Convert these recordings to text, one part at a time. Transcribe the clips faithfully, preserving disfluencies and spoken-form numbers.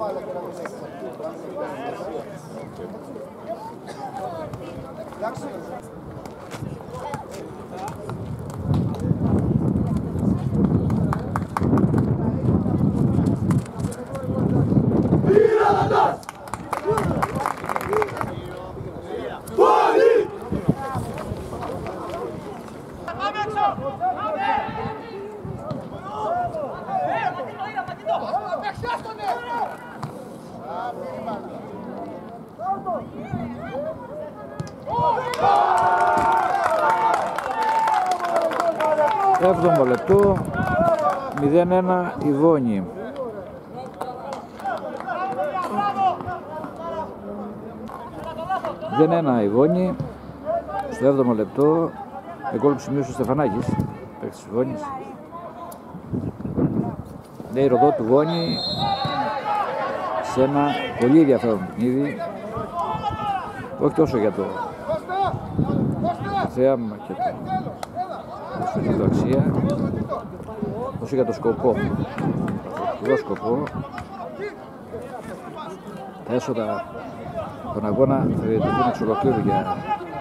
Έβδομο λεπτό, μηδέν ένα η Βόνη. μηδέν ένα η Βόνη, στο έβδομο λεπτό, με γκολ που σημείωσε ο Στεφανάκης, παίκτης της Βόνης. Νέη Ροδό του Βόνη, σε ένα πολύ ενδιαφέρον παιχνίδι, όχι τόσο για το θέαμα και το αξία, όσο για το σκοπό. Το σκοπό, τα έσοδα των αγώνα θα διατεθούν εξ ολοκλήρου για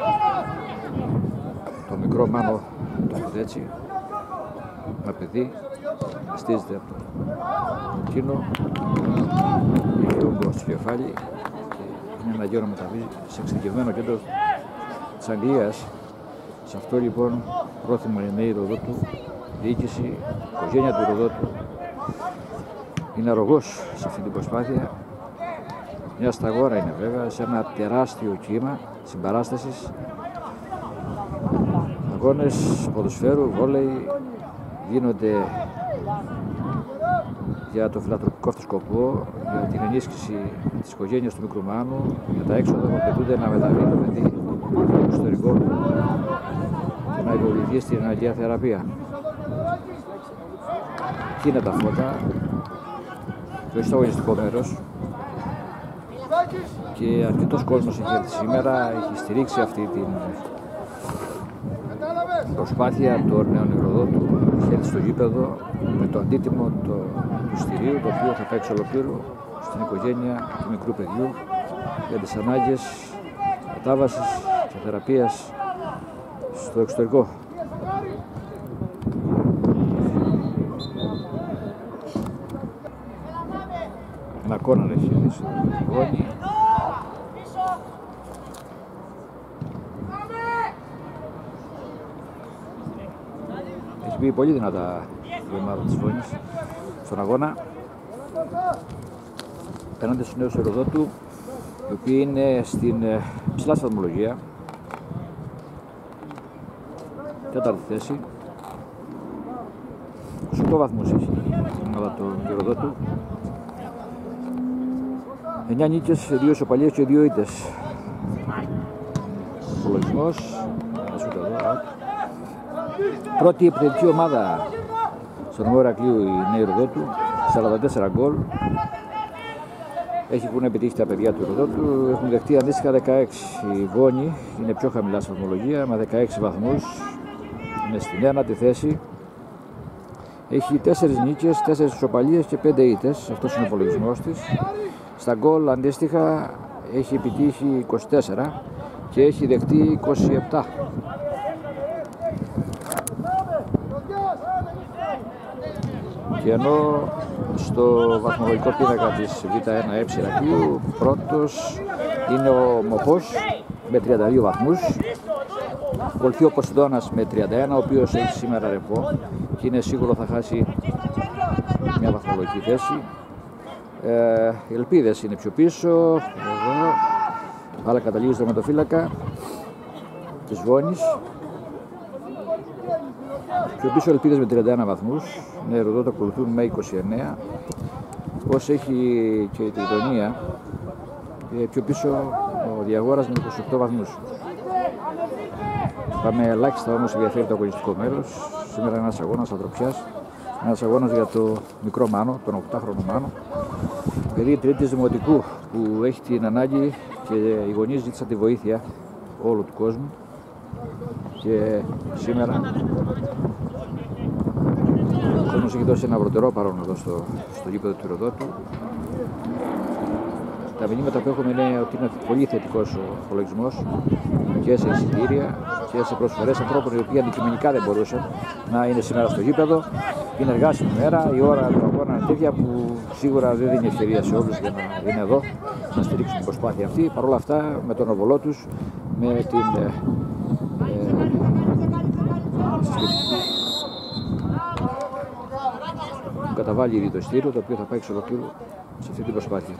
το μικρό Μάνο το Κουδέτσι, ένα παιδί, στίζεται από το κίνο, έχει όγκο στο κεφάλι και είναι αναγκαίο να μεταβεί σε εξειδικευμένο κέντρο της Αγγλίας. Σε αυτό λοιπόν πρόθυμα η νέη Ροδότου, διοίκηση, οικογένεια του Ροδότου είναι αρρωγός σε αυτή την προσπάθεια. Μια σταγόνα είναι βέβαια σε ένα τεράστιο κύμα συμπαράστασης. Αγώνες ποδοσφαίρου, βόλεϊ γίνονται για το φιλανθρωπικό αυτό σκοπό, για την ενίσχυση της οικογένειας του μικρού Μάνου, για τα έξοδα που απαιτούνται να μεταβεί το παιδί στο εξωτερικό και να υποβληθεί στην αναγκαία θεραπεία. Εκεί είναι τα φώτα και όχι στο αγωνιστικό μέρος, και αρκετός κόσμος έχει έρθει σήμερα, έχει στηρίξει αυτή την προσπάθεια του νέου Ροδότου, έχει έρθει στο γήπεδο με το αντίτιμο το, του στηρίου, το οποίο θα πάει εξ ολοκλήρου στην οικογένεια του μικρού παιδιού για τις ανάγκες μετάβασης και θεραπείας στο εξωτερικό. Ένα κόρνερ έχει δει στο Βόνη. Έχει μπει πολύ δυνατά η ομάδα της Βόνης στον αγώνα απέναντι στους νέους Ροδότου, οι οποίοι είναι στην ψηλά βαθμολογία, τέταρτη θέση. είκοσι οκτώ βαθμούς έχει η ομάδα του Ροδότου, εννιά νίκες, δύο ισοπαλίες και δύο ήττες. Υπολογισμός, πρώτη επιθετική ομάδα στον νομό Ηρακλείου η νέη Ροδότου, σαράντα τέσσερα γκολ. Έχουν επιτύχει τα παιδιά του Ροδότου, έχουν δεχτεί αντίστοιχα δεκαέξι. Η Βόνη είναι πιο χαμηλά στη βαθμολογία με δεκαέξι βαθμούς, είναι στην ένατη θέση. Έχει τέσσερις νίκες, τέσσερις ισοπαλίες και πέντε ήττες, αυτός είναι ο υπολογισμός της. Στα γκολ αντίστοιχα έχει επιτύχει είκοσι τέσσερα και έχει δεχτεί είκοσι επτά. Και ενώ στο βαθμολογικό πίνακα της Β ένα Ε Ηρακλείου πρώτος είναι ο Μοχός με τριάντα δύο βαθμούς, ακολουθεί ο Ποσειδώνας με τριάντα ένα, ο οποίος έχει σήμερα ρεπό και είναι σίγουρο θα χάσει μια βαθμολογική θέση. Ε, οι Ελπίδες είναι πιο πίσω, εδώ, αλλά καταλήγει στο τερματοφύλακα της Βόνης. Πιο πίσω Ελπίδες με τριάντα ένα βαθμούς, ναι, Ροδότου ακολουθούν με είκοσι εννέα, όπως έχει και η Τριτονία, και πιο πίσω ο Διαγόρας με είκοσι οκτώ βαθμούς. Πάμε ελάχιστα όμως ενδιαφέρει το αγωνιστικό μέρος. Σήμερα ένας αγώνας ανθρωπιάς, ένας αγώνας για το μικρό Μάνο, τον οκτάχρονο Μάνο, παιδί τρίτης δημοτικού που έχει την ανάγκη και οι γονείς ζήτησαν τη βοήθεια όλου του κόσμου. Και σήμερα κόσμος έχει δώσει ένα βροντερό παρόν εδώ στο, στο γήπεδο του Ηρωδότου. Τα μηνύματα που έχουμε είναι ότι είναι πολύ θετικός ο απολογισμός και σε εισιτήρια και σε προσφορές ανθρώπων οι οποίοι αντικειμενικά δεν μπορούσαν να είναι σήμερα στο γήπεδο. Είναι εργάσιμη μέρα, η ώρα του αγώνα είναι τέτοια που σίγουρα δεν δίνει ευκαιρία σε όλους για να είναι εδώ να στηρίξουν την προσπάθεια αυτή. Παρ' όλα αυτά, με τον οβολό τους, με την ε, ε, που καταβάλει ήδη το εισιτήριο, το οποίο θα πάει εξ ολοκλήρου σε αυτή την προσπάθεια.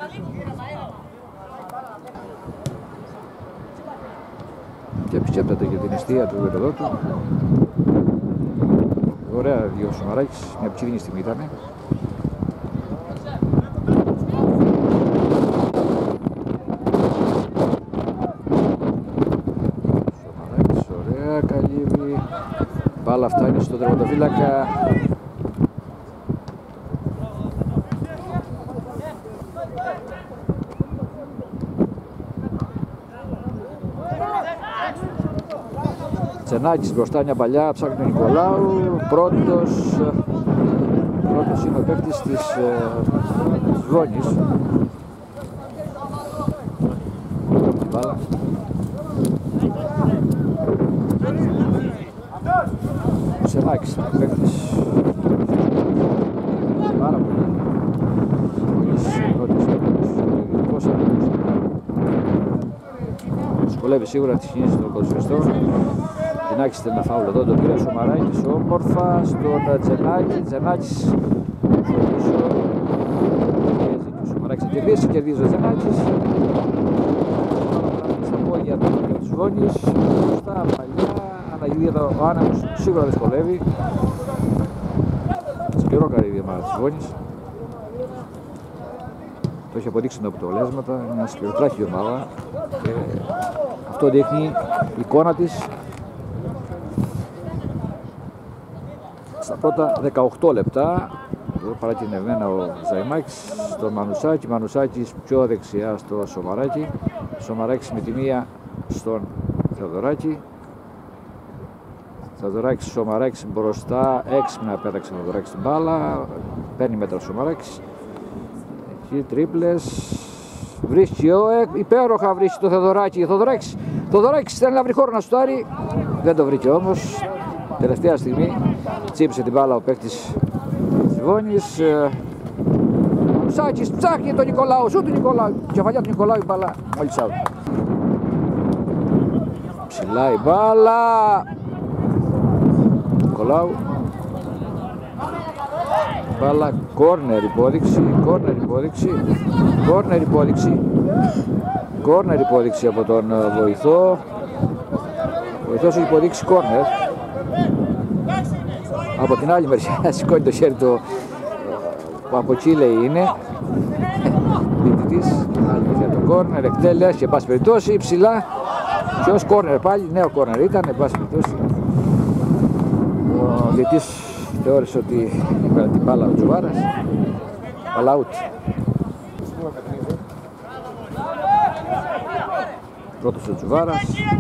Και επισκέπτεται και την εστία του Ηρωδότου. Ωραία, δύο Σομαράκης, μια ψηλή στιγμή ήταν. Σομαράκης, ωραία, καλύβει. Μπάλα φτάνει στον τερματοφύλακα. Τσενάκης μπροστά, μια παλιά, ψάχνει τον Νικολάου. Πρώτος, πρώτος είναι ο παίκτης της ε, Βόνης. Την μπάλα. Τσενάκης, παίκτης. Πάρα πολύ. Βόνης, πρώτος παίκτης. Δυσκολεύει σίγουρα τις κινήσεις των ποδοσφαιριστών. Τζενάκης θέλει να φάουλ εδώ, τον πήρε ο Σομαράκης όμορφα στον Τζενάκη. Τζενάκης στο πίσω. Ο Σομαράκης θα κερδίσει, κερδίζει ο Τζενάκης. Στα πόδια του της Βόνης. Στα παλιά, αναγγείλει εδώ ο άνεμος, σίγουρα δυσκολεύει. Σκληρό καρύδι η ομάδα της Βόνης. Το έχει αποδείξει τα αποτελέσματα, είναι μια σκληροτράχη ομάδα. Και αυτό δείχνει η εικόνα της. Στα πρώτα δεκαοκτώ λεπτά, εδώ παρακινευμένα ο Ζαϊμάκης στον Μανουσάκη, Μανουσάκης πιο δεξιά στο Σομαράκη, Σομαράκης με τη μία στον Θεοδωράκη, Θεοδωράκης, Σομαράκης μπροστά, έξυπνα πέταξε ο Θεοδωράκης την μπάλα, παίρνει μέτρα ο Σομαράκης, εκεί τρίπλες, βρίσκει ο, υπέροχα βρίσκει το Θεοδωράκη, Θεοδωράκης, Θεοδωράκης θέλει να βρει χώρο να σουτάρει, δεν το βρήκε όμως. Τελευταία στιγμή τσίπησε την μπάλα ο παίκτης της Βόνης. Ο Σάκης ψάχνει τον Νικολάου, σου του Νικολάου, κεφαλιά του Νικολάου η μπάλα μόλις out. Ψηλά η μπάλα. Νικολάου. Μπάλα κόρνερ υπόδειξη, κόρνερ υπόδειξη, κόρνερ υπόδειξη, κόρνερ υπόδειξη από τον βοηθό. Ο βοηθός έχει υποδείξει κόρνερ. Από την άλλη μεριά σηκώνει το χέρι του, που από Τσίλε είναι διαιτητής, άλλη μεριά το κόρνερ, εκτέλεση, εν πάση περιπτώσει, ψηλά και ως κόρνερ πάλι, νέο κόρνερ ήταν, εν πάση περιπτώσει. Ο διαιτητής θεώρησε ότι είπε την μπάλα ο Τζουβάρας, αλλά out. Πρώτος ο Τζουβάρας.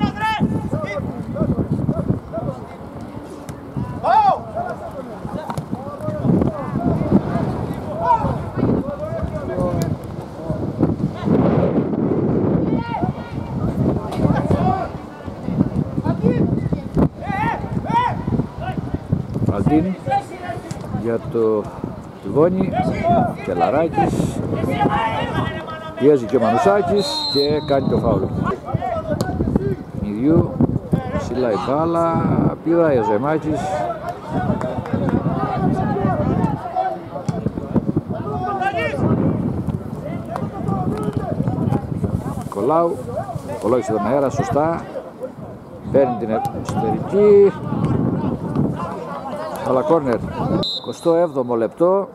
Αλτίνη για το Βόνι και Λαράκης, πιέζει και ο Μανουσάκης και κάνει το φάουλ. Ιδιού, ψηλά η μπάλα, πηδάει ο Ζεμάκης. Νικολάου, κολόγησε τον αέρα σωστά, παίρνει την εσωτερική. Αλλά κόρνερ, εικοστό έβδομο λεπτό,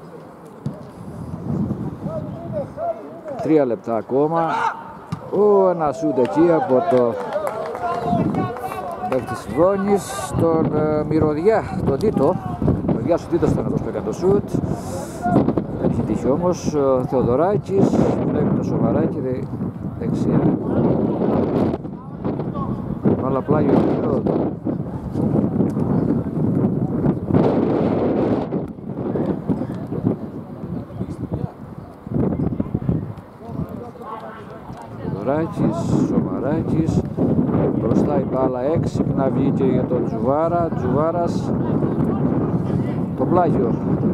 τρία λεπτά ακόμα. Ω, ένα σούτ εκεί από το παίκτη της Βόνης, τον ε, Μυρωδιά, τον Τίτο. Ο Μυρωδιάς ο Τίτος ήταν αυτός που έκανε το σούτ. Δεν είχε τύχει όμως. Ο Θεοδωράκης, βλέπει το Σομαράκι δε, δεξιά. Αλλά πλάγιο ο Σομαράκης, Σομαράκης, μπροστά η μπάλα έξυπνα βγήκε για τον Τζουβάρα, Τζουβάρας, το πλάγιο.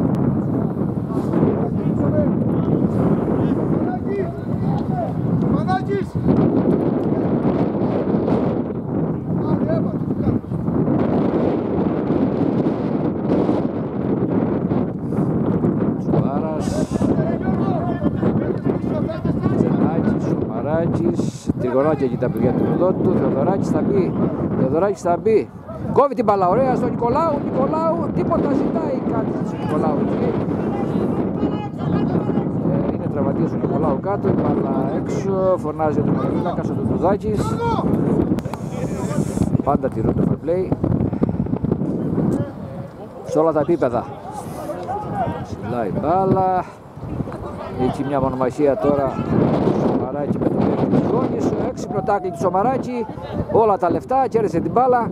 Τριγωνάκια εκεί τα παιδιά του Ροδότου. Θεοδωράκης θα μπει, Θεοδωράκης θα μπει, κόβει την μπάλα, ωραία στον Νικολάου, Νικολάου, τίποτα ζητάει κάτι στον Νικολάου εκεί. Ε, είναι τραυματίας ο Νικολάου κάτω, η μπάλα έξω, φωνάζει ο τερματοφύλακας ο Τουτουδάκης. Πάντα τηρούν το fair play σε όλα τα επίπεδα. Ψηλά η μπάλα, έχει μια μονομαχία τώρα Σομαράκη με τον Πέτρο της Γόνης, έξυπνο τάκλι του Σομαράκη, όλα τα λεφτά, κέρδισε την μπάλα.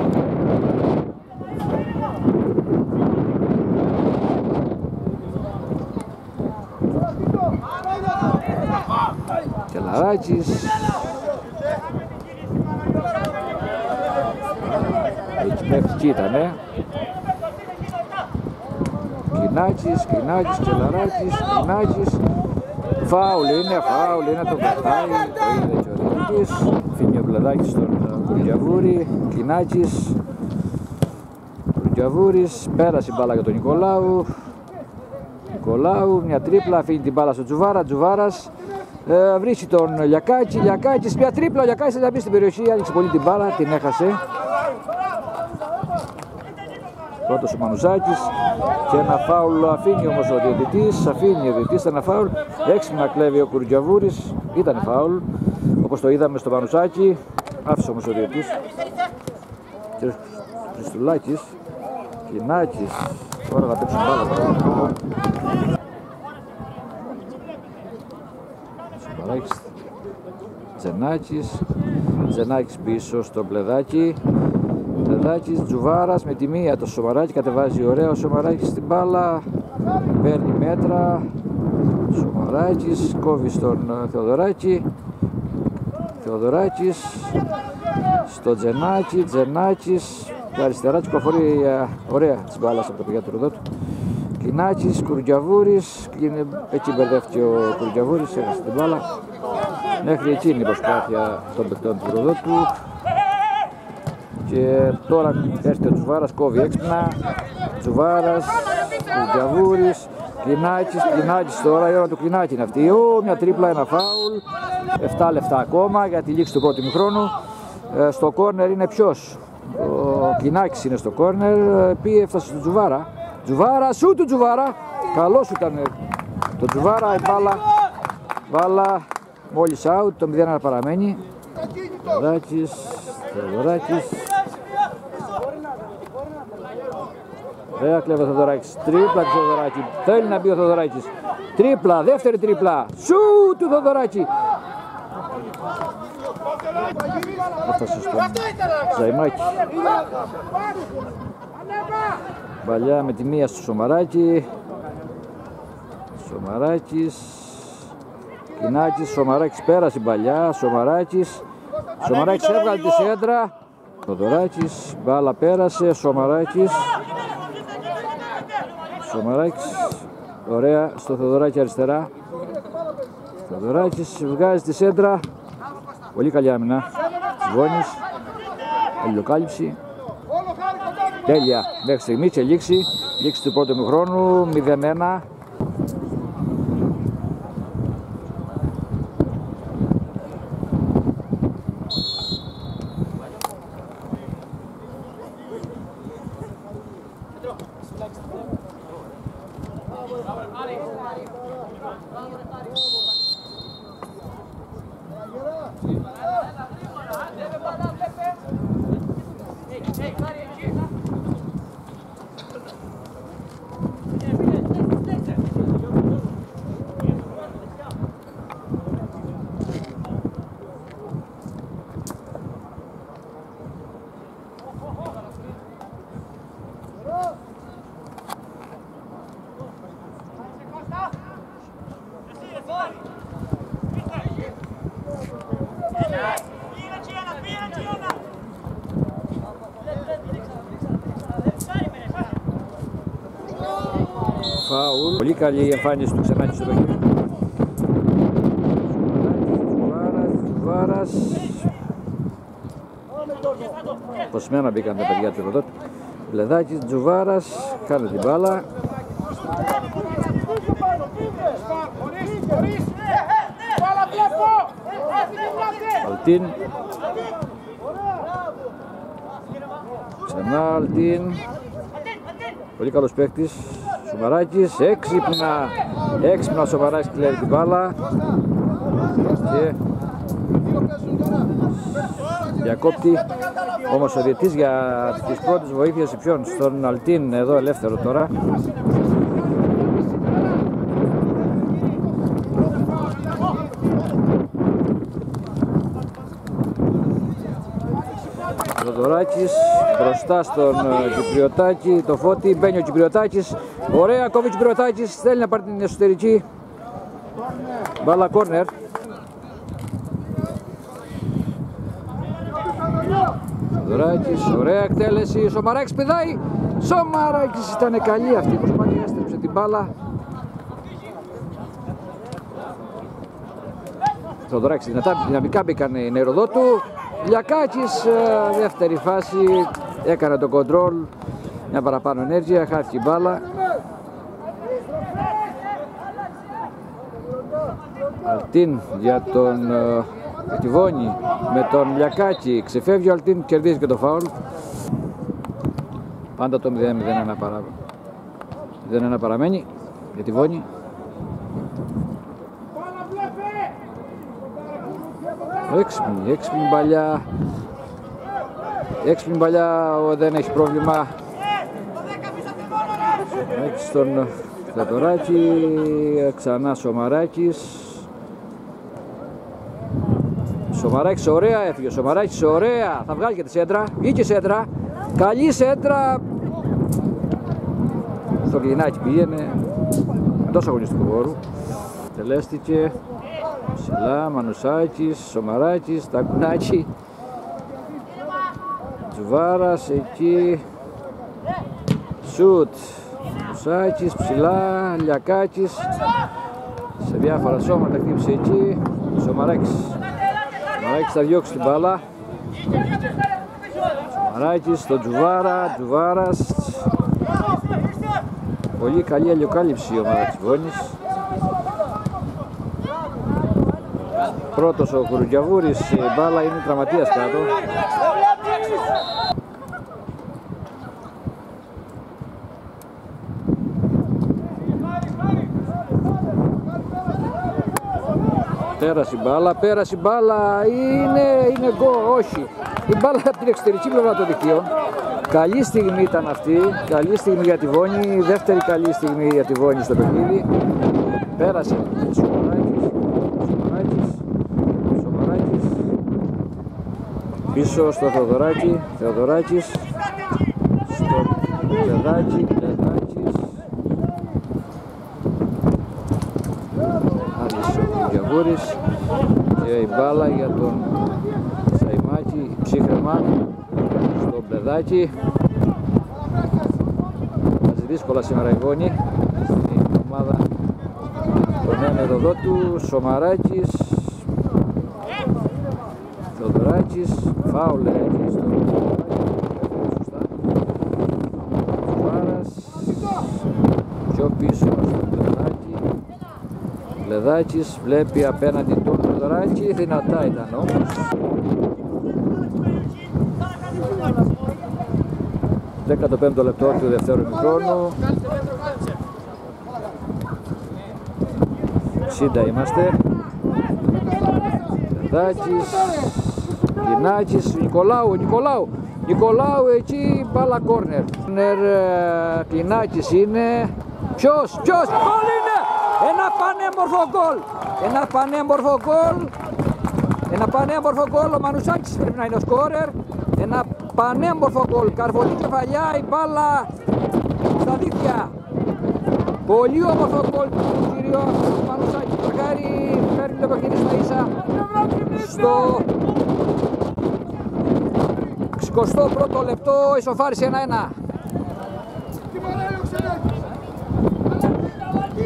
Κελαράκης, εκεί παίχτης ήτανε. Κινάκης, Κινάκης, Κελαράκης, Κινάκης. Φάουλ είναι, φάουλ είναι, το κρατάει, το είδε και ο διαιτητής. Φύγει ο Βλεδάκης στον Κουρτιαβούρη, Κινάκης, Κουρτιαβούρης, πέρασε η μπάλα για τον Νικολάου. Νικολάου, μια τρίπλα, αφήνει την μπάλα στον Τζουβάρα, Τζουβάρας. Ε, βρίσκει τον Λιακάκη, Λιακάκης, μια τρίπλα, ο Λιακάκης θα μπει στην περιοχή, άνοιξε πολύ την μπάλα, την έχασε. Πρώτος ο Μανουζάκης και ένα φάουλ αφήνει όμως ο διαιτητής, αφήνει ο διαιτητής ένα φάουλ, έξυπνα κλέβει ο Κουρτιαβούρης, ήταν φάουλ όπως το είδαμε στο Μανουζάκη, άφησε όμως ο διαιτητής. Και Χριστουλάκης, Κινάκης, τώρα θα παίξουν μπάλα. Σομπαράκης, Τζενάκης, Τζενάκης πίσω στο Πλεδάκι. Πλεδάκης, Τζουβάρας με τη μία το Σομαράκη, κατεβάζει ωραία ο Σομαράκης στην μπάλα, παίρνει μέτρα, Σομαράκης, κόβει στον Θεοδωράκη, Θεοδωράκης, στο Τζενάκη, Τζενάκης, και αριστερά του κυκλοφορεί ωραία της μπάλας από τα παιδιά του Ροδότου. Κινάκης, Κουρτιαβούρης, εκεί μπερδεύτηκε ο Κουρτιαβούρης, έχασε την μπάλα. Μέχρι εκείνη η προσπάθεια των παικτών του Ροδότου. Και τώρα έρχεται ο Τζουβάρας, κόβει έξυπνα, Τζουβάρας, Κουρτιαβούρης, Κινάκης, Κινάκης τώρα, η ώρα του Κινάκη είναι αυτή. Ω, μια τρίπλα, ένα φάουλ, επτά λεπτά ακόμα για τη λήξη του πρώτου ημιχρόνου. Ε, στο κόρνερ είναι ποιος? Ο Κινάκης είναι στο κόρνερ, πήγε, έφτασε στο Τζουβάρα. Τζουβάρα, σου του Τζουβάρα, καλός ήταν το Τζουβάρα, η μπάλα, μπάλα, μόλις out, το μηδέν ένα παραμένει. Θεοδωράκης, Θεοδωράκης. Ωραία, κλέβει ο Θεοδωράκης, τρίπλα του Θεοδωράκη, θέλει να μπει ο Θεοδωράκης. Τρίπλα, δεύτερη τρίπλα, σου του Θεοδωράκη. Έφτασε στο Ζαϊμάκη. Παλιά με τη μία στο Σομαράκη. Σομαράκης, Κινάκης, Σομαράκης πέρασε παλιά, Σομαράκης. Σομαράκης έβγαλε τη σέντρα. Θεοδωράκης, μπάλα πέρασε, Σομαράκης. Σομαράκης, ωραία, στο Θεοδωράκη αριστερά. Θεοδωράκης βγάζει τη σέντρα. Πολύ καλή άμυνα. Γόνης, αλληλοκάλυψη. Τέλεια, μέχρι στιγμή και λήξη. Λήξη του πρώτου ημιχρόνου, μηδέν ένα. Πολύ καλή η εμφάνιση του Ξενάκη στο παιχνίδι. Τζουβάρας. Ποσμένα μπήκαν τα παιδιά του Ροδότου. Βλεδάκης, Τζουβάρας, κάνει την μπάλα. Αλτίν. Ξανά Αλτίν. Πολύ καλός παίκτης. Σομαράκης, έξυπνα. Έξυπνα ο Σομαράκης κλέβει την μπάλα. Και διακόπτη. Όμως ο διαιτής για τις πρώτες βοήθειες ποιον, στον Αλτίν, εδώ ελεύθερο τώρα. Θοδωράκης μπροστά στον Κυπριωτάκη, το Φώτη, μπαίνει ο Κυπριωτάκης, ωραία, κόβει ο Κυπριωτάκης, θέλει να πάρει την εσωτερική μπάλα κόρνερ. Θοδωράκης, ωραία εκτέλεση, Σομαράκης πηδάει, Σομαράκης ήταν καλή αυτή, προσπάθει να έστρεψε την μπάλα. Θοδωράκης δυνατά, δυναμικά μπήκαν οι Νεροδότου. Λιακάκης, δεύτερη φάση, έκανε το κοντρόλ, μια παραπάνω ενέργεια, χάθηκε η μπάλα. Αλτίν για τον Τιβόνι με τον Λιακάκη, ξεφεύγει ο Αλτίν, κερδίζει και το φάουλ. Πάντα το μηδέν μηδέν ένα παρά... μηδέν ένα παραμένει για Τιβόνι. Έξυπνη, έξυπνη παλιά. Έξυπνη παλιά, δεν έχει πρόβλημα. Έτσι στον Θοδωράκη, ξανά Σομαράκης. Σομαράκης ωραία έφυγε, Σομαράκης ωραία, θα βγάλει και τη σέντρα, βγήκε σέντρα, καλή σέντρα. Στο Κλινάκι πήγαινε, εντός αγωνιστικού χώρου. Τελέστηκε. Ψηλά, Μανουσάκης, Σομαράκης, Τακουνάκη, Τζουβάρας εκεί, σουτ, Μανουσάκης, ψηλά, Λιακάκης, σε διάφορα σώματα χτύπησε εκεί, Σομαράκης, Σομαράκης θα διώξει την μπάλα, Σομαράκης στον Τζουβάρα, Τζουβάρας, πολύ καλή αλλιοκάλυψη η ομάδα της Βόνης. Πρώτος ο Κουρουγιαβούρης, η μπάλα είναι τραυματίας κάτω. Πέρασε η μπάλα, πέρασε η μπάλα, είναι, είναι γκολ, όχι. Η μπάλα από την εξωτερική πλευρά των δικτύων. Καλή στιγμή ήταν αυτή, καλή στιγμή για τη Βόνη, δεύτερη καλή στιγμή για τη Βόνη στο παιχνίδι. Πέρασε ο Σομαράκης, Σομαράκης. Πίσω στο Θεοδωράκη, Θεοδωράκης, στο Λεδάκη, Λεδάκης, άρχισε ο Κουρουγιαβούρης και η μπάλα για τον Σαϊμάκη, ψύχρεμα στο Λεδάκη. Βάζει δύσκολα σήμερα η Βόνη στην ομάδα των Νεροδότου, Σομαράκης, Θεοδωράκης, φάουλε εκεί στο Βάρας, πιο πίσω στο Λεδάκη. Λεδάκης βλέπει απέναντι τον Θεοδωράκη, δυνατά ήταν όμως. δέκατο πέμπτο λεπτό του δεύτερου ημιχρόνου. εξήντα είμαστε. Λεδάκης, Κλινάκης, Νικολάου, Νικολάου, Νικολάου εκεί, μπάλα κόρνερ. Κλινάκης είναι, ποιος, ποιος, γκολ είναι, ένα πανέμορφο γκολ, ένα πανέμορφο γκολ, ένα πανέμορφο γκολ, ο Μανουσάκης πρέπει να είναι ο σκόρερ, ένα πανέμορφο γκολ, καρφωτή κεφαλιά, η μπάλα στα δίχτυα. Πολύ όμορφο γκολ του κύριο Μανουσάκη, μακάρι φέρνει το παιχνίδι στα ίσα. Στο εικοστό πρώτο λεπτό ισοφάρισε ένα ένα.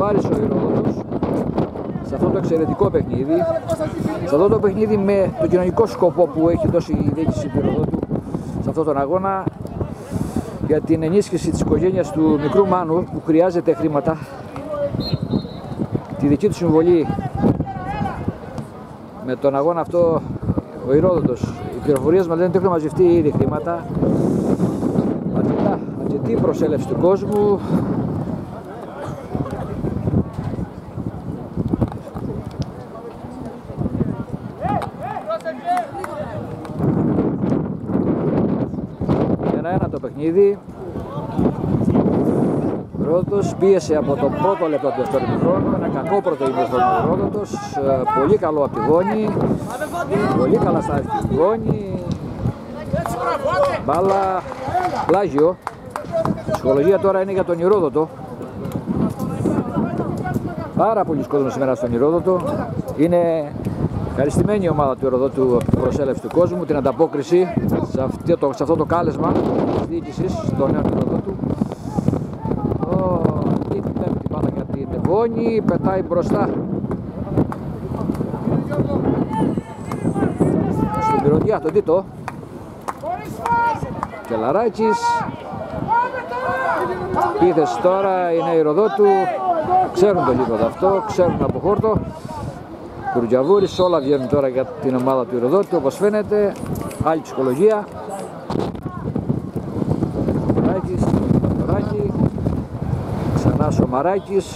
Βάρης ο Ηρόδοτος σε αυτό το εξαιρετικό παιχνίδι, σε αυτό το παιχνίδι με τον κοινωνικό σκοπό που έχει δώσει η διοίκηση του Ηροδότου σε αυτόν τον αγώνα για την ενίσχυση της οικογένειας του μικρού Μάνου που χρειάζεται χρήματα, τη δική του συμβολή με τον αγώνα αυτό. Ο Ηρόδοτος, οι πληροφορίες μας λένε ότι έχουν μαζευτεί ήδη χρήματα, αρκετά, αρκετή προσέλευση του κόσμου. Ένα-ένα το παιχνίδι. Ο Ηρόδοτος πίεσε από το πρώτο λεπτό του δεύτερου χρόνου, ένα κακό πρώτο ημίχρονο ο Ηρόδοτος, πολύ καλό από τη γόνη, πολύ καλά στα τη γόνη, μπάλα, πλάγιο. Η ψυχολογία τώρα είναι για τον Ηρόδοτο. Πάρα πολλοί κόσμος σήμερα στον Ηρόδοτο. Είναι ευχαριστημένη η ομάδα του Ηροδότου από την προσέλευση του κόσμου, την ανταπόκριση σε αυτό το, σε αυτό το κάλεσμα της διοίκησης στο νέο Ηροδότου. Βλέπει την μπάλα για την γόνη, πετάει μπροστά στον πυροδιά, τον Τίτο. Κελαράκης. Πίθεση τώρα είναι η Ηροδότου, ξέρουν το γήπεδο αυτό, ξέρουν από χόρτο. Κουρτζαβούρης, όλα βγαίνουν τώρα για την ομάδα του Ηροδότου, όπως φαίνεται. Άλλη ψυχολογία. Σομαράκης, Τωράκη, ξανά Σομαράκης.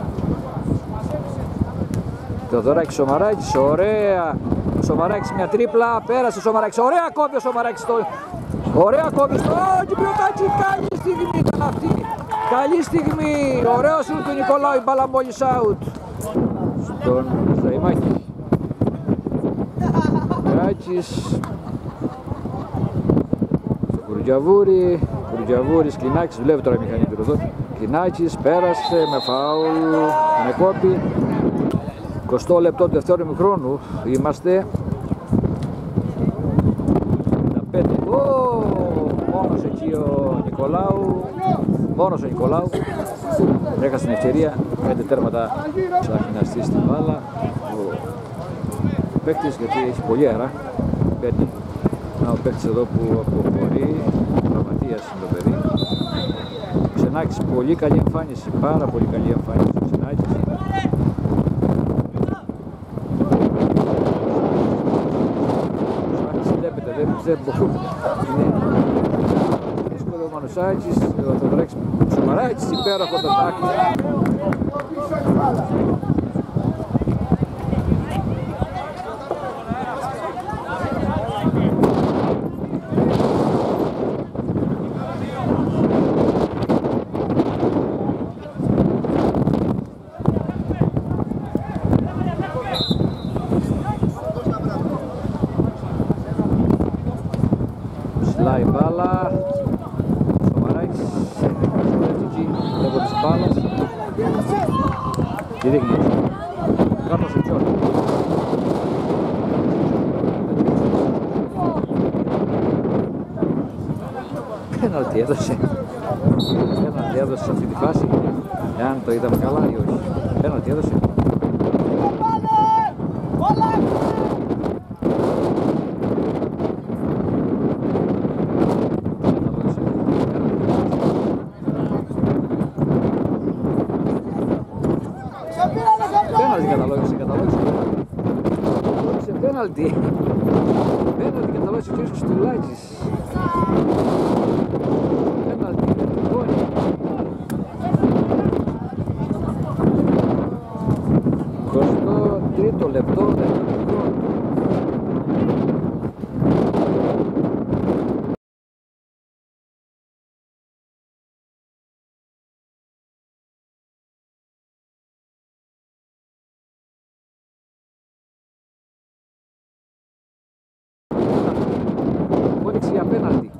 Θεοδωράκης, Σομαράκης, ωραία. Σομαράκης μια τρίπλα, πέρασε ο Σομαράκης, ωραία κόβει ο Σομαράκης. Το... Ωραία κόβει στο Κυπριωτάκη, καλή στιγμή ήταν αυτή. Καλή στιγμή, ωραίο σουτ του Νικολάου, η μπάλα μόλις out. Στον Ζαϊμάκη. Ράκης. Κουρτζαβούρη, Κουρτζαβούρης, Κλινάκης, δουλεύει τώρα η μηχανή του Ηροδότη. Κλινάκης πέρασε με φάουλ, ανεκόπη. εικοστό λεπτό του δεύτερου ημιχρόνου είμαστε. πενήντα πέντε. Oh, μόνος εκεί ο Νικολάου, μόνος ο Νικολάου. Έχασε την ευκαιρία, πέντε τέρματα ψάχνει να στήσει την μπάλα. Ο παίκτης, γιατί έχει πολύ αέρα, παίρνει. Ο παίκτης εδώ που αποχωρεί, Πραγματίας είναι το παιδί. Ο Ξενάκης, πολύ καλή εμφάνιση, πάρα πολύ καλή εμφάνιση ο Ξενάκης. Βλέπετε, δεν μπορούν. Είναι δύσκολο ο Μανουσάκης, ο Θεοδωράκης, ο Σομαράκης, υπέροχο το τάκλι. Ψηλά η μπάλα, Σομαράκης, εκεί, λόγω της μπάλας. Τι δείχνει, κάπως ο Τζόρ. Πέναλτι έδωσε. Πέναλτι έδωσε σε αυτή τη φάση, εάν το είδαμε καλά ή όχι. Πέναλτι έδωσε. Καταλόγησε, καταλόγησε. Καταλόγησε πέναλτι. Πέναλτι καταλόγησε ο κύριος Κωστουλάκης. Πέναλτι για την γόνη. εικοστό τρίτο λεπτό, δεύτερο. Για πέναλτι.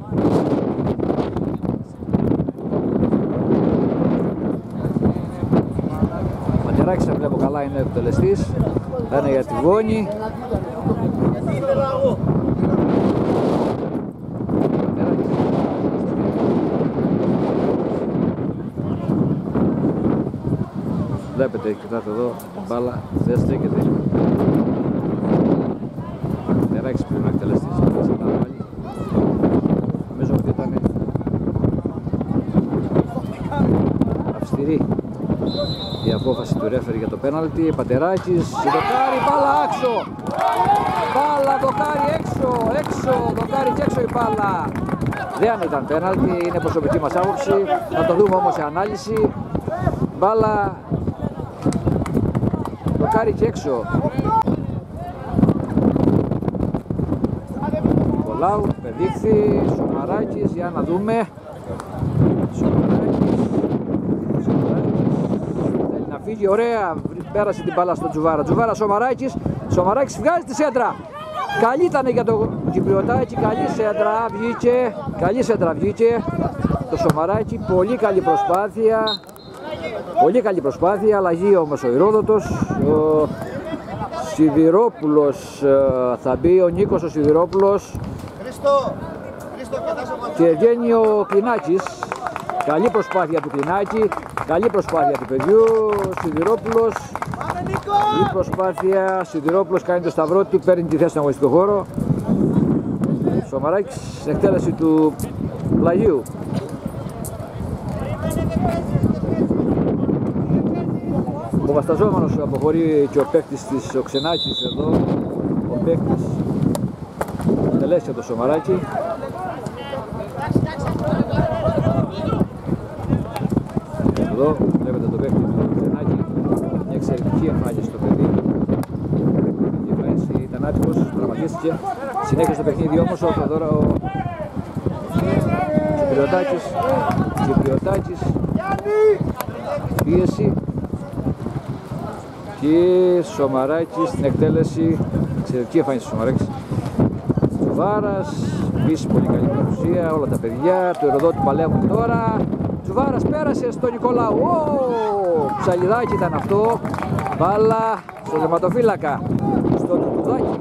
Ματεράκης, αν βλέπω καλά, είναι επιτελεστής. Θα είναι για τη γόνη. Βλέπετε, κοιτάτε εδώ την μπάλα, δεν στέκεται. Τεράξης πρέπει να εκτελεστεί ξανά πάλι. Νομίζω ότι ήταν αυστηρή η απόφαση του ρέφερη για το πέναλτι. Πατεράκης, δοκάρι, μπάλα άξω! Μπάλα, δοκάρι έξω, έξω, δοκάρι και έξω η μπάλα. Δεν ήταν πέναλτι, είναι προσωπική μας άποψη. Θα το δούμε όμως σε ανάλυση. Μπάλα, δοκάρι και έξω. Νικολάου, πεδίχθη, Σομαράκης, για να δούμε. Σομαράκης, Σομαράκης, θέλει να φύγει, ωραία, πέρασε την μπάλα στον Τζουβάρα. Τζουβάρα, Σομαράκης, Σομαράκης βγάζει τη σέντρα. Καλή ήταν για το Κυπριωτάκι, καλή σέντρα, βγήκε, καλή σέντρα βγήκε. Το Σομαράκι, πολύ καλή προσπάθεια. Πολύ καλή προσπάθεια, αλλαγή όμως ο Ηρόδοτος. Ο Σιδηρόπουλος θα μπει, ο Νίκος ο Σιδηρόπουλος και βγαίνει ο Κλινάκης. Καλή προσπάθεια του Κλινάκη, καλή προσπάθεια του παιδιού. Σιδηρόπουλος, καλή προσπάθεια. Σιδηρόπουλος κάνει το σταυρό του, παίρνει τη θέση στον αγωνιστικό χώρο. Σομαράκης, εκτέλεση του πλαγίου. Ο Βασταζόμενος αποχωρεί και ο παίκτης της, ο Ξενάκης εδώ, ο παίκτης τελέσσε το Σομαράκι. Εδώ βλέπετε το παίκτη του Ξενάκη, μια εξαιρετική εμφάνιση στο παιδί. Η εμφάνιση ήταν άτυπος, τραυματίστηκε. Συνέχισε το παιχνίδι όμως ο Θοδωρά, ο Κυπριωτάκης, Κυπριωτάκης, πίεση. Και Σομαράκης στην εκτέλεση, εξαιρετική εμφάνιση του Σομαράκης. Τσουβάρας, επίσης πολύ καλή παρουσία, όλα τα παιδιά, το Ηροδότη παλεύουν τώρα. Τσουβάρας πέρασε στο Νικολάου, ω, ψαλιδάκι ήταν αυτό, μπάλα στο δερματοφύλακα, στο Τουτουδάκι.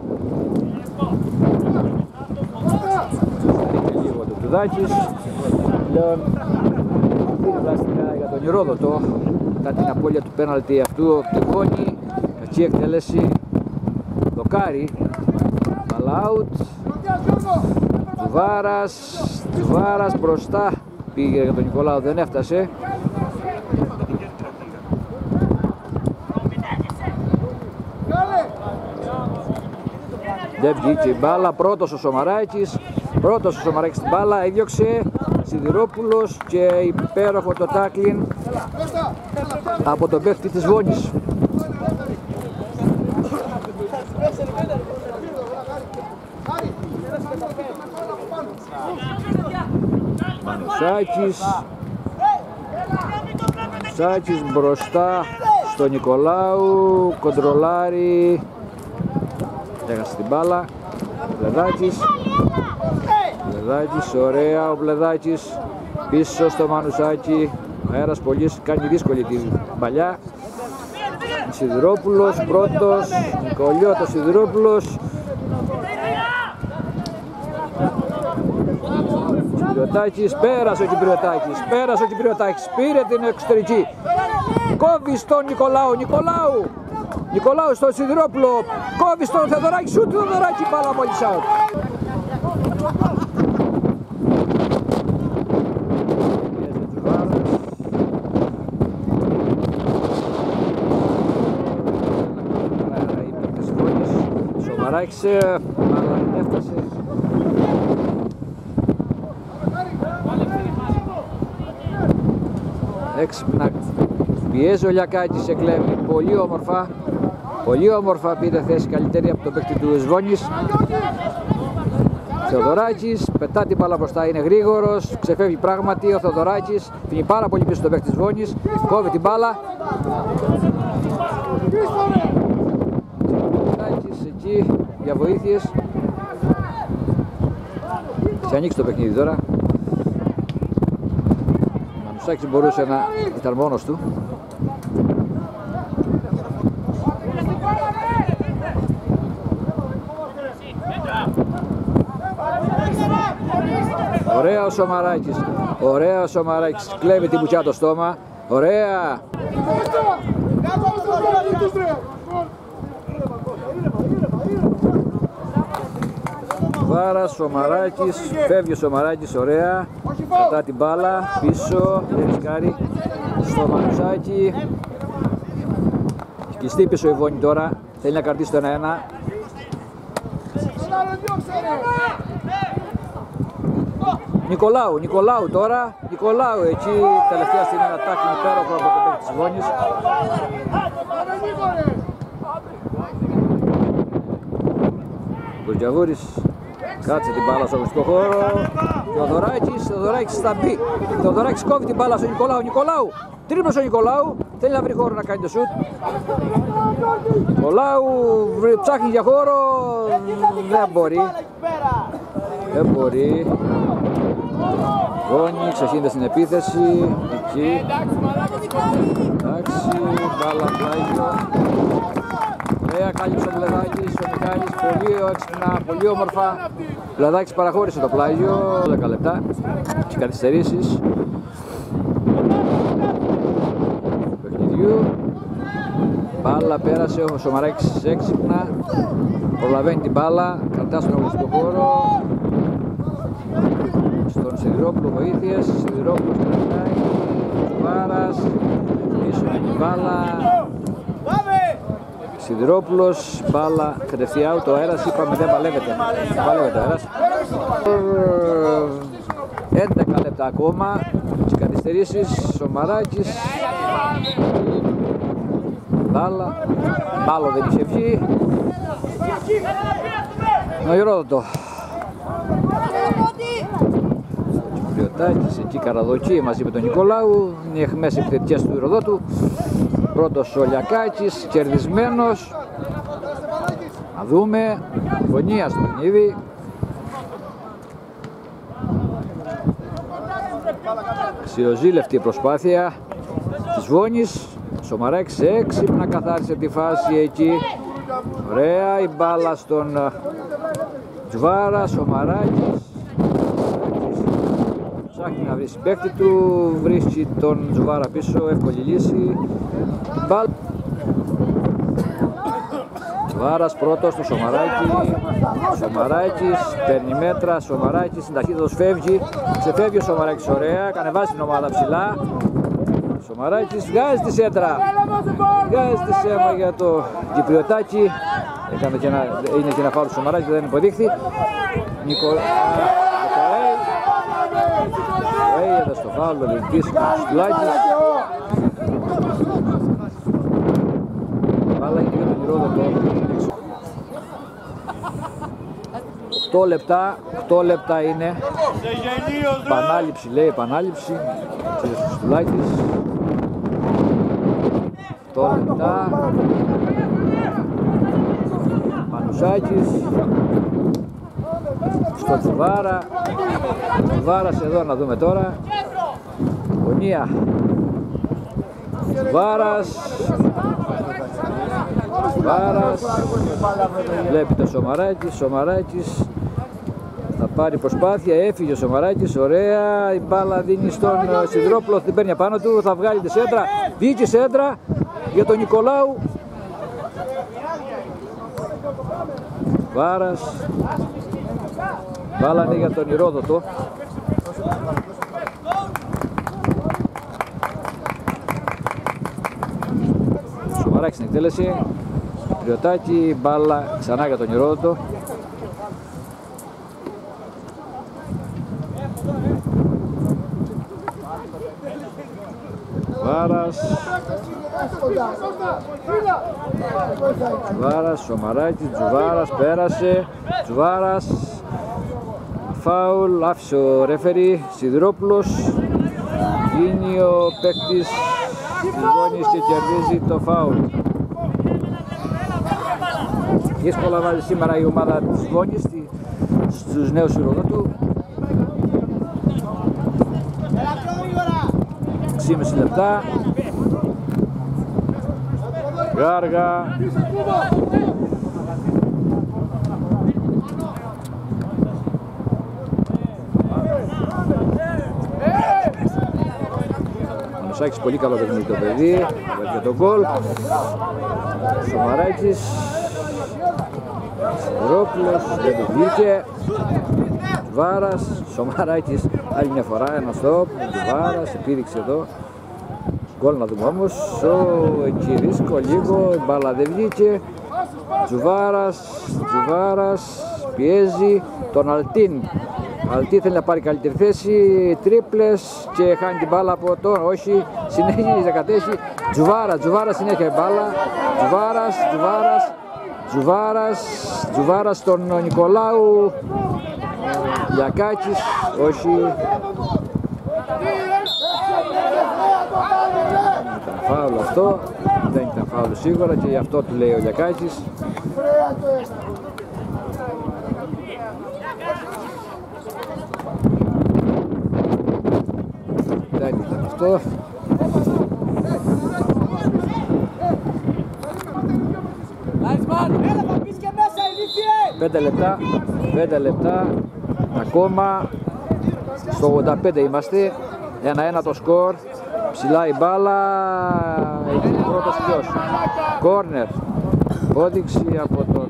Και λίγο ο Τουτουδάκης, πλέον δίνει πλαστικά για τον Ηρόδοτο. Μετά την απώλεια του πέναλτι αυτού, ο Κτεγόνη, κακή εκτέλεση, δοκάρι, μπάλα out, Τσουβάρας, Τσουβάρας μπροστά, πήγε για τον Νικολάου, δεν έφτασε. Δεν βγήκε η μπάλα, πρώτος ο Σομαράκης, πρώτος ο Σομαράκης την μπάλα, έδιωξε. Σιδηρόπουλος και υπέροχο το τάκλιν από τον παίκτη της Βόνης. Μανουσάκης, Μανουσάκης μπροστά στο Νικολάου, κοντρολάρει, έχασε την μπάλα, Βλεδάκης. Βλεδάκης, ωραία ο Βλεδάκης, πίσω στο Μανουσάκι, ο αέρας πολύ κάνει δύσκολη την παλιά. Σιδηρόπουλος πρώτος, Νικολιώτος Σιδηρόπουλος. Κυπριωτάκης, πέρασε ο Κυπριωτάκης, πέρασε ο Κυπριωτάκης, πήρε την εξωτερική. Κόβει στον Νικολάου, Νικολάου, Νικολάου στον Σιδηρόπουλο, κόβει στον Θεοδωράκη, σου του Θεοδωράκη, μπάλα μόλις out. Σομαράκησε, αλλά δεν έφτασε. Έξυπνα πιέζει ο Λιακάκης, εκλέβει πολύ όμορφα. Πολύ όμορφα, πήρε θέση καλύτερη από τον παίκτη του Σβόνης. Θεοδωράκης, πετά την μπάλα μπροστά, είναι γρήγορος, ξεφεύγει πράγματι ο Θεοδωράκης, φύγει πάρα πολύ πίσω στον παίκτη της Βόνης, κόβει την μπάλα. Θεοδωράκης εκεί για βοήθειες. Θα ανοίξει το παιχνίδι τώρα. Ο Μανουσάκης μπορούσε να ήταν μόνος του. Ωραία ο Σομαράκης, ωραία ο Σομαράκης, κλέβει την μπουκιά το στόμα, ωραία, Βάρας, Σομαράκης, φεύγει ο Σομαράκης, ωραία, κατά την μπάλα, πίσω, δεν ρισκάρει, στο Μανουσάκι. Κλειστεί πίσω η Βόνη τώρα, θέλει να κρατήσει το ένα ένα. Νικολάου, Νικολάου τώρα, Νικολάου εκεί, τελευταία στιγμή ένα τάκλι υπέροχο από το παίκτη της Βόνης. Γκουρτζαβούρης κάτσε την μπάλα στο αγωνιστικό χώρο. Θεοδωράκης, Θεοδωράκης θα μπει. Θεοδωράκης κόβει την μπάλα στο Νικολάου. Νικολάου, τρίπλος ο Νικολάου, θέλει να βρει χώρο να κάνει το σουτ. Νικολάου ψάχνει για χώρο, δεν μπορεί. Δεν μπορεί. Βόνη, ξεσύνδε στην επίθεση. Εκεί. Εντάξει, μπάλα πλάγιο. Ωραία, κάλυψε ο Πλεδάκης, ο Μιχάλης, πολύ έξυπνα, πολύ όμορφα. Πλεδάκης παραχώρησε το πλάγιο, δέκα λεπτά, τις καθυστερήσεις του παιχνιδιού. Μπάλα πέρασε, ο Σομαράκης έξυπνα, προλαβαίνει την μπάλα, κρατά στον αγωνιστικό χώρο. Στον Σιδηρόπουλο βοήθειες, Σιδηρόπουλος κρατάει, Βάρας, πίσω με την μπάλα. Σιδηρόπουλος, μπάλα κατευθείαν, το αέρας, είπαμε δεν παλεύεται, παλεύεται ο αέρας. έντεκα λεπτά ακόμα, τις καθυστερήσεις, Σομαράκης, μπάλα, μπάλο δεν είχε βγει. Νοηρόδοτο. Κυριωτάκης, εκεί Καραδοκή μαζί με τον Νικολάου, είναι οι αιχμές επιθετικές του Ηροδότου. Πρώτος ο Λιακάκης, κερδισμένος. Να δούμε, γωνία στο παιχνίδι. Αξιοζήλευτη η προσπάθεια της Βόνης. Σομαράκης έξυπνα καθάρισε τη φάση εκεί. Ωραία, η μπάλα στον Τζβάρα, Σομαράκης. Ψάχνει να βρει συμπαίκτη του, βρίσκει τον Τζουβάρα πίσω, εύκολη λύση. Μπάλ. Τζουβάρας πρώτος στο Σομαράκη. Σομαράκης παίρνει μέτρα, Σομαράκης στην ταχύτητα φεύγει. Ξεφεύγει ο Σομαράκης, ωραία, κανεβάζει την ομάδα ψηλά. Σομαράκης βγάζει τη σέντρα. Βγάζει τη σέντρα για το Κυπριωτάκι. Έκανε και ένα, είναι και ένα φάουλ του Σομαράκη, δεν υποδείχθη. Νικο... Έδωσε στο φάουλ, το λυκείς του Στυλάκης. Μπάλα είναι για τον Ηρόδοτο. οκτώ λεπτά, οκτώ λεπτά είναι. Επανάληψη λέει, επανάληψη. Κύριος Στυλάκης. οκτώ λεπτά. Μανουσάκης. Στο Τσουβάρα. Τσουβάρας εδώ να δούμε τώρα. Γωνία. Τσουβάρας. Τσουβάρας. Βλέπει το Σομαράκης. Σομαράκης θα πάρει προσπάθεια. Έφυγε ο Σομαράκης. Ωραία. Η μπάλα δίνει στον Σιδηρόπουλο. Την παίρνει απάνω του. Θα βγάλει τη σέντρα. Βγήκε σέντρα για τον Νικολάου. Τσουβάρας. Μπάλα είναι για τον Ηρόδοτο. Σομαράκης στην εκτέλεση. Κυριωτάκη, μπάλα ξανά για τον Ηρόδοτο. Βάρας. Τζουβάρας, Σομαράκης, Τζουβάρας πέρασε. Τζουβάρας. Φάουλ, άφησε ο ρέφερι, Σιδηρόπουλος. Γίνει ο παίκτης της Βόνης και κερδίζει το φάουλ. Δύσκολα βάζει σήμερα η ομάδα της Βόνης στους νέους Ηροδότου. έξι και μισό λεπτά. Γάργα. Μανουσάκης, πολύ καλό παιχνίδι το παιδί, για τον γκολ. Σομαράκης, Σιδηρόπουλος, δεν του βγήκε. Τζουβάρας, Σομαράκης, άλλη μια φορά, ένα στόπ, Τζουβάρας, επίδειξε εδώ. Γκολ να δούμε όμως, εκεί ρίσκο λίγο, η μπάλα δεν βγήκε. Τζουβάρας, Τζουβάρας, πιέζει τον Αλτίν. Αλτίν θέλει να πάρει καλύτερη θέση, τρίπλες και χάνει την μπάλα από τον, όχι, συνέχιζε να κατέσει. Τζουβάρα, Τζουβάρα συνέχεια η μπάλα. Τζουβάρας, Τζουβάρας, Τζουβάρας, Τζουβάρας τον Νικολάου. Λιακάκης, όχι. Δεν ήταν φάουλ αυτό, δεν ήταν φάουλ σίγουρα και γι' αυτό του λέει ο Λιακάκης. Δεν ήταν αυτό. Πέντε λεπτά, πέντε λεπτά ακόμα, στο ογδόντα πέντε είμαστε, ένα ένα το σκορ, ψηλά η μπάλα, εκεί πρώτος ποιος, κόρνερ, πόδειξη από τον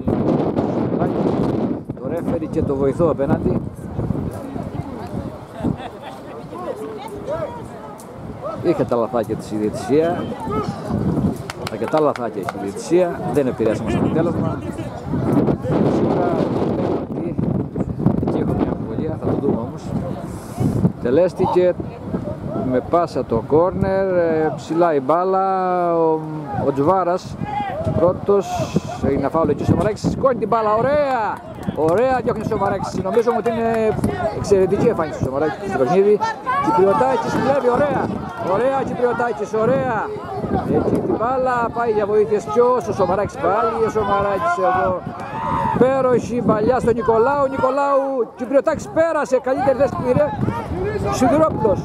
το ρέφερι και το βοηθό απέναντι. Είχε τα λαθάκια της η διαιτησία, και τα λαθάκια η διαιτησία, δεν επηρέασαμε στο αποτέλεσμα. Εκεί έχω μια αμφιβολία, θα το δούμε όμως. Τελέστηκε με πάσα το κόρνερ, ψηλά η μπάλα, ο, ο Τζουβάρας πρώτος, έγινε φάουλ εκεί ο Σομαράκης, σηκώνει την μπάλα, ωραία! Ωραία διώχνει ο Σομαράκης, νομίζω ότι είναι εξαιρετική εμφάνιση ο Σομαράκης στο παιχνίδι. Κυπριωτάκης κλέβει, ωραία! Ωραία Κυπριωτάκης, ωραία! Εκεί την μπάλα πάει για βοήθειες ποιος, ο Σομαράκης πάλι, ο Σομαράκης εδώ. Πέροχη παλιά στον Νικολάου, Νικολάου, Κυπριωτάκης πέρασε, καλύτερη θέση πήρε, Σιδηρόπουλος.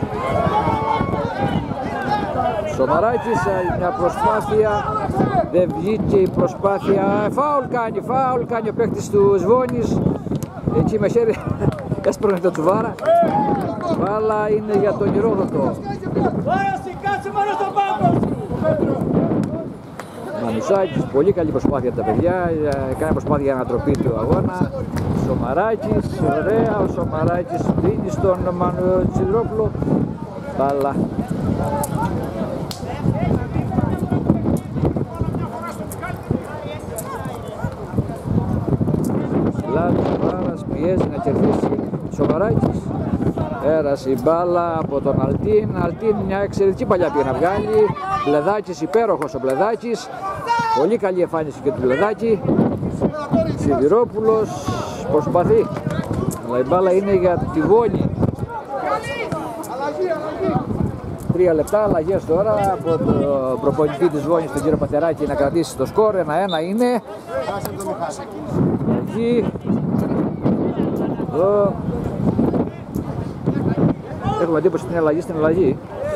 Σομαράκης, μια προσπάθεια, δεν βγήκε η προσπάθεια, φάουλ κάνει, φάουλ κάνει ο παίκτης του Σβόνης, εκεί με χέρι έσπρωχνε το Τσουβάρα, μπάλα είναι για τον Ηρόδοτο. Μανουσάκης, πολύ καλή προσπάθεια από τα παιδιά, κάνει προσπάθεια για ανατροπή του αγώνα. Σομαράκης, ωραία, ο Σομαράκης δίνει στον Σιδηρόπουλο, μπάλα. Λάβης, πιέζει να κερδίσει, Σομαράκης. Πέρασε η μπάλα από τον Αλτίν. Αλτίν μια εξαιρετική παλιά πήγε να βγάλει. Μπλεδάκης, υπέροχος ο Μπλεδάκης. Πολύ καλή εμφάνιση και του Μπλεδάκη. Σιδηρόπουλος προσπαθεί. Αλλά η μπάλα είναι για τη Βόνη. Τρία λεπτά αλλαγές τώρα από τον προπονητή της Βόνης, τον κύριο Πατεράκη, να κρατήσει το σκορ. Ένα ένα είναι. Εκεί. Εδώ. Έχουμε εντύπωση ότι είναι αλλαγή στην αλλαγή.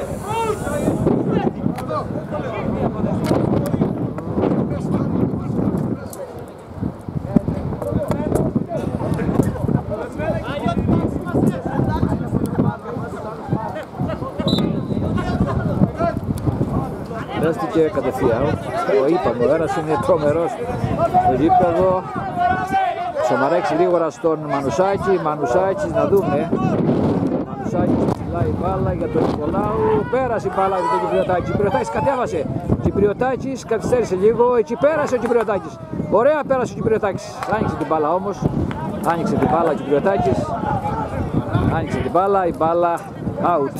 Δέστηκε κατευθείαν. Το είπαμε, ο ένας είναι τρομερός στο γήπεδο. Σομαράκης γρήγορα στον Μανουσάκη. Μανουσάκης, να δούμε. Μανουσάκης ψηλά η μπάλα για τον Νικολάου. Πέρασε η μπάλα για τον Κυπριωτάκη. Κυπριωτάκης κατέβασε. Κυπριωτάκης καθυστέρησε λίγο. Εκεί πέρασε ο Κυπριωτάκης. Ωραία πέρασε ο Κυπριωτάκης. Άνοιξε την μπάλα όμως. Άνοιξε την μπάλα ο Κυπριωτάκης. Άνοιξε την μπάλα. Η μπάλα out.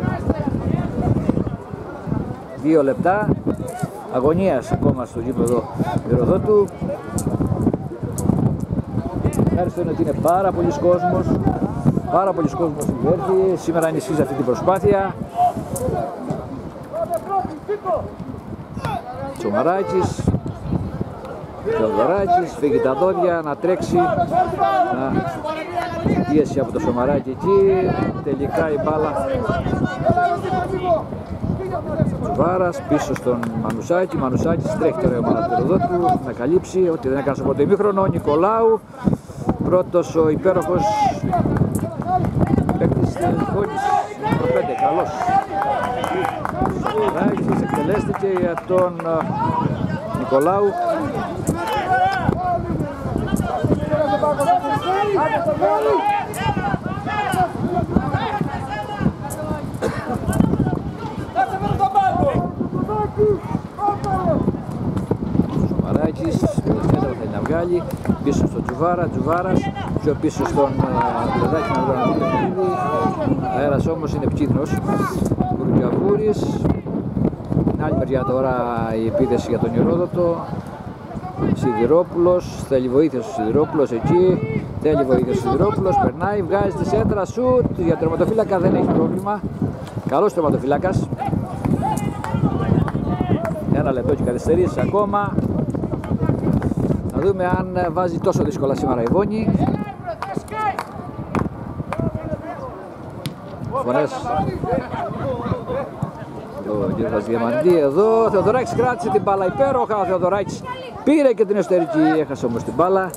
Δύο λεπτά αγωνίας ακόμα στο γήπεδο Ηροδότου. Ευχαριστώ είναι ότι είναι πάρα πολλοί κόσμος. Πάρα πολλοί κόσμος που έρθει. Σήμερα ενισχύζει αυτή την προσπάθεια. Σομαράκης. Θεοδωράκης. Φύγει τα δόντια να τρέξει. Να πίεση από το Σομαράκη εκεί. Τελικά η μπάλα. Τσουβάρας πίσω στον Μανουσάκη. Μανουσάκης τρέχει τώρα η ομάδα του Ηροδότου να καλύψει ότι δεν έκανε στο πρώτο ημίχρονο. Ο Νικολάου. Πρώτος ο υπέροχος παίκτης της Βόνης, νούμερο πέντε, καλός. Ράκης εκτελέστηκε για τον Νικολάου. Σομαράκης, θέλει να βγάλει πίσω στον Τζουβάρα, Τζουβάρας πιο πίσω στον Πιλεδάκη να βγάλει το παιχνίδι. Αέρας όμως είναι επικίνδυνος. Κουρκιαβούρης, την άλλη μεριά τώρα η επίθεση για τον Ηρόδοτο. Σιδηρόπουλος, θέλει βοήθεια στο Σιδηρόπουλος εκεί, θέλει βοήθεια στο Σιδηρόπουλος, περνάει, βγάζει τη σέντρα, σουτ, για τερματοφύλακα δεν έχει πρόβλημα, καλός τερματοφύλακας. Ένα λεπτό και καθυστερήσεις ακόμα, να δούμε αν βάζει τόσο δύσκολα σήμερα η Βόνη. Φωνές ο κ. Διαμαντή εδώ, Θεοδωράκης κράτησε την μπάλα υπέροχα, ο Θεοδωράκης πήρε και την εσωτερική, έχασε όμως την μπάλα.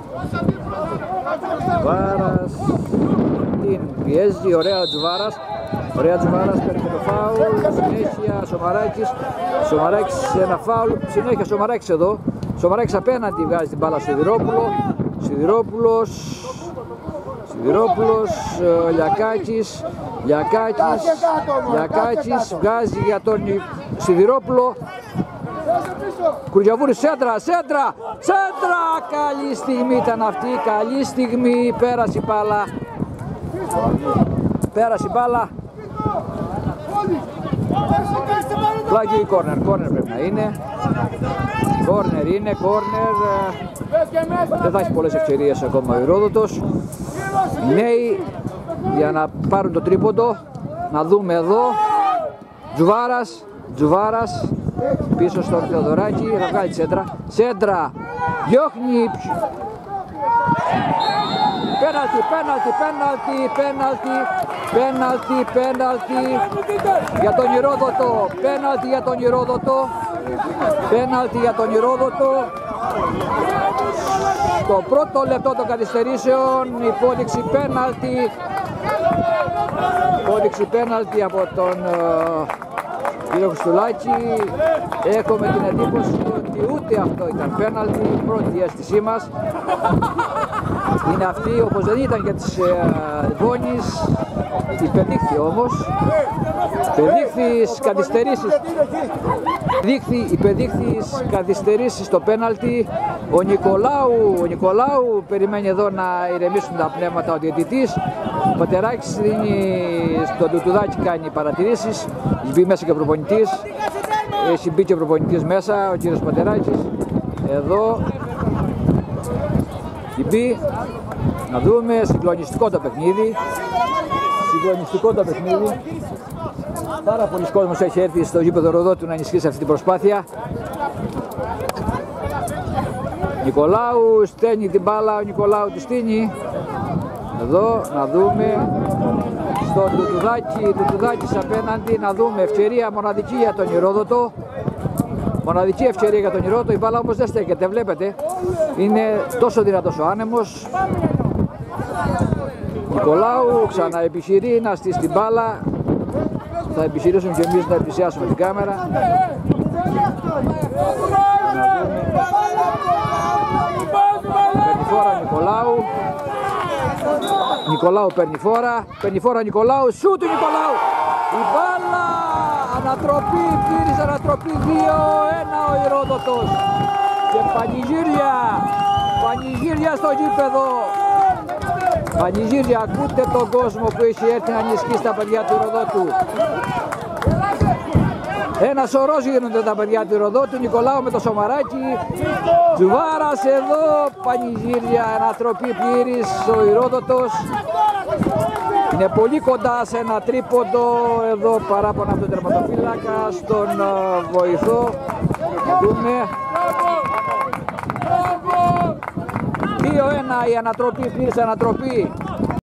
Τζουβάρας την πιέζει, ωραία ο Τζουβάρας, ωραία Τζουβάρας, παίρνει και το φάουλ, συνέχεια Σομαράκης, Σομαράκης ένα φάουλ, συνέχεια Σομαράκης εδώ, Σομαράκης απέναντι βγάζει την μπάλα στο Σιδηρόπουλο, Σιδηρόπουλος, Σιδηρόπουλος, Λιακάκης, Λιακάκης, Λιακάκης βγάζει για τον Σιδηρόπουλο. Κουρκιαβούρης, σέντρα, σέντρα, σέντρα, καλή στιγμή ήταν αυτή, καλή στιγμή, πέρασε η μπάλα, πέρασε η μπάλα. Πλάγι κόρνερ, κόρνερ πρέπει να είναι, κόρνερ είναι, κόρνερ, δεν θα έχει πολλές ευκαιρίες ακόμα ο Ηρόδοτος. Οι νέοι για να πάρουν το τρίποντο, να δούμε εδώ, Τζουβάρας, Τζουβάρας, πίσω στον Θεοδωράκη, θα βγάλει τη σέντρα, σέντρα, διώχνει, πέναλτι, πέναλτι, πέναλτι, πέναλτι, πέναλτι, πέναλτι για τον Ηρόδοτο, πέναλτι για τον Ηρόδοτο, πέναλτι για τον Ηρόδοτο. Στο πρώτο λεπτό των καθυστερήσεων, υπόδειξη πέναλτι, υπόδειξη πέναλτι από τον κύριο Χριστουλάκη. Έχουμε την εντύπωση ότι ούτε αυτό ήταν πέναλτι, η πρώτη αίσθησή μας είναι αυτή, όπως δεν ήταν για τις Βόνης, υπεδείχθη όμως, υπεδείχθη καθυστερήσεις, υπεδείχθη καθυστερήσεις στο πέναλτι. Ο Νικολάου, ο Νικολάου περιμένει εδώ να ηρεμήσουν τα πνεύματα ο διαιτητής. Ο Πατεράκης δίνει στον Τουτουδάκη, κάνει παρατηρήσεις, έχει μπει μέσα και ο προπονητής, έχει μπει και ο προπονητής μέσα, ο κύριος Πατεράκης, εδώ, έχει μπει, να δούμε, συγκλονιστικό το παιχνίδι, συγκλονιστικό το παιχνίδι. Πάρα πολλοί κόσμος έχει έρθει στο γήπεδο Ροδότου να ενισχύσει αυτή την προσπάθεια. Νικολάου στέλνει την μπάλα, ο Νικολάου τη στείνει. Εδώ να δούμε στο Τουτουδάκη, Τουτουδάκης απέναντι, να δούμε ευκαιρία μοναδική για τον Ηρόδοτο. Μοναδική ευκαιρία για τον Ηρόδοτο, η μπάλα όμως δεν στέκεται, βλέπετε. Είναι τόσο δυνατός ο άνεμος. Νικολάου ξαναεπιχειρεί να στήσει την μπάλα. Θα επιχειρήσουμε και εμείς να πλησιάσουμε την κάμερα. Παίρνει φόρα Νικολάου. Νικολάου παίρνει φόρα. Παίρνει φόρα Νικολάου. Σούτ του Νικολάου. Η μπάλα. Ανατροπή. Πήρης ανατροπή. δύο ένα ο Ηρόδοτος. Και πανηγύρια. Πανηγύρια στο γήπεδο. Πανηγύρια, ακούτε τον κόσμο που έχει έρθει να ενισχύσει τα παιδιά του Ηροδότου. Ένα σωρός γίνονται τα παιδιά του Ηροδότου, Νικολάου με το Σομαράκι, Τζουβάρας εδώ, πανηγύρια, ανατροπή πλήρης ο Ηρόδοτος. Είναι πολύ κοντά σε ένα τρίποντο, εδώ παράπονα από τον τερματοφύλακα, στον βοηθό. Να δούμε. δύο ένα η ανατροπή, πλήρης ανατροπή.